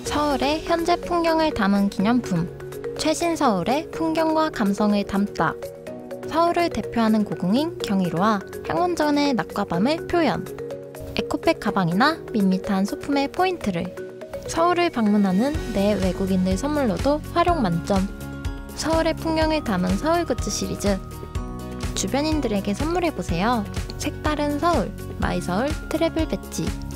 서울의 현재 풍경을 담은 기념품. 최신 서울의 풍경과 감성을 담다. 서울을 대표하는 고궁인 경이로와 향원전의 낮과 밤을 표현. 에코백 가방이나 밋밋한 소품의 포인트를. 서울을 방문하는 내 외국인들 선물로도 활용 만점. 서울의 풍경을 담은 서울 굿즈 시리즈. 주변인들에게 선물해보세요. 색다른 서울, 마이서울 트래블 배지.